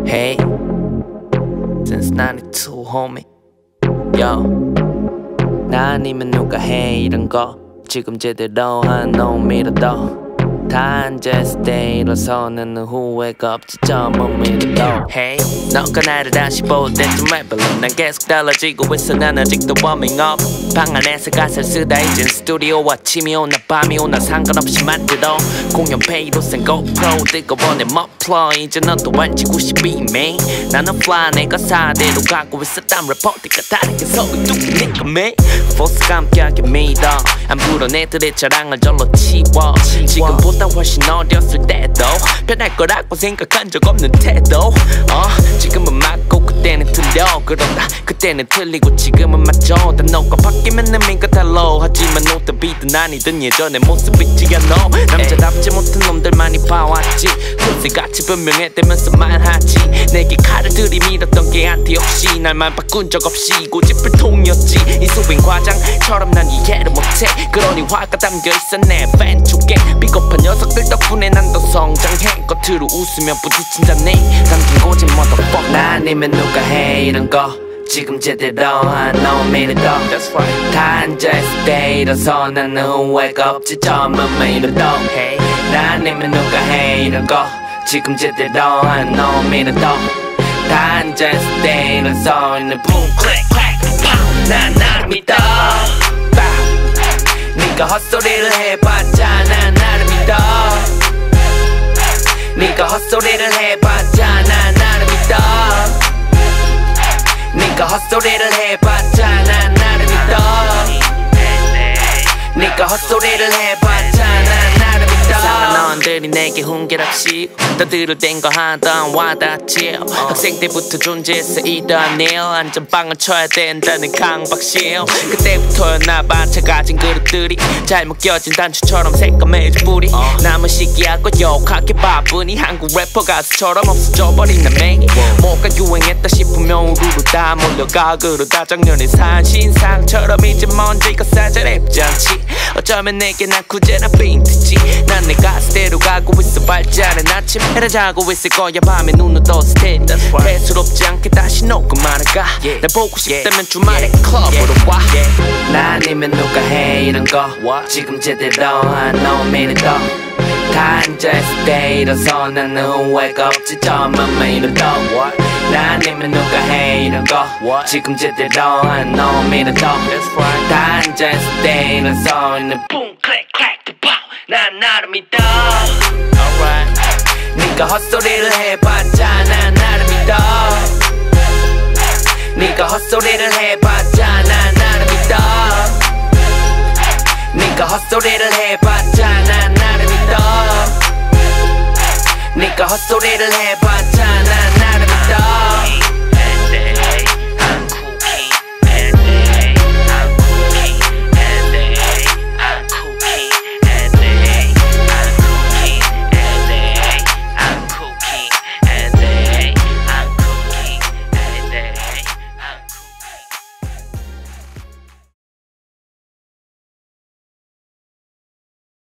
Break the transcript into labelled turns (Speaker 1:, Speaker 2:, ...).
Speaker 1: Hey, since 92 homie. Yo, 나 아니면 누가 해 이런 거 지금 제대로 한 놈이라도 다 앉아있을 때 일어서는 후회가 없지 점은 믿어도 Hey, 너가 나를 다시 볼 때쯤 해볼래 난 계속 달라지고 있어 난 아직도 warming up 방 안에서 가사를 쓰다 이젠 스튜디오 아침이 오나 밤이 오나 상관없이 만들어 공연 페이로 센 GoPro 뜨거워 내 머플러 이제 너도 알지 92매 나는 fly 내가 사대로 가고 있어 땀 레포트가 다르게 속이 뚝이니까 매 포스가 함께하게 믿어 안 부러운 애들의 자랑을 절로 치워 지금보다 훨씬 어렸을 때도 변할 거라고 생각한 적 없는 태도 지금은 맞고 그때는 틀려 그런다 그때는 틀리고 지금은 맞죠 다 너가 바뀌면 의미가 달라 하지만 노든 비든 아니든 예전의 모습이지 않아 남자답지 못한 놈들 많이 봐왔지 홀세같이 변명해대면서 말하지 내게 칼을 들이밀었던 걔한테 역시 날만 바꾼 적 없이 고집을 통이었지 이 소빙 과장처럼 난 이해를 못해 그러니 화가 담겨있어 내 팬 쪽에 비겁한 녀석들 덕분에 난 더 성장해 겉으로 웃으며 부딪힌다네 담긴 고집 motherfucker 나 아니면 누가 해 이런 거 지금 제대로 한 놈이라도 다 앉아있을 때 일어서 나는 후회가 없지 점은 매일도 나 아니면 누가 해 이런 거 지금 제대로 한 놈이라도 다 앉아있을 때 일어서 있는 붕 클릭 클릭 난 나를 믿어 네가 헛소리를 해봤자 난 나를 믿어 네가 헛소리를 해봤자 난 나를 믿어 네가 헛소리를 해봤자 난 나를 믿어 네가 헛소리를 해봤자 난 나를 믿어 사람들이 내게 훈계랍시 떠들을 땐 거 하던 와닿지 학생 때부터 존재했어 이러한 일 안전빵을 쳐야 된다는 강박심 그때부터였나봐 작아진 그릇들이 잘못 껴진 단추처럼 새까매진 뿌리 남은 시기하고 욕하기 바쁘니 한국 래퍼 가수처럼 없어져버린 나 매일 뭐가 유행했다 싶으면 우르르 다 몰려가 그러다 작년에 산 신상처럼 이제 먼지가 사자랩지 않지 어쩌면 내게 난 구제나 빈티지 난 내 가스대로 가고 있어 발자는 아침 해라 자고 있을 거야 밤에 눈을 떴을 테니 대수롭지 않게 다시 놓고 말아가 날 보고 싶다면 주말에 클럽으로 와 나 아니면 누가 해 이런 거 지금 제대로 한 놈이라도 다 앉아있을 때 일어서 나는 후회가 없지 점은 매일도 나 아니면 누가 해 이런 거 지금 제대로 한 놈이라도 다 앉아있을 때 일어서 있는 붕 클릭 클릭 난 나를 믿어 네가 헛소리를 해봤자 난 나를 믿어 네가 헛소리를 해봤자 난 나를 믿어 네가 헛소리를 해봤자 난 나를 믿어 네가 헛소리를 해봤자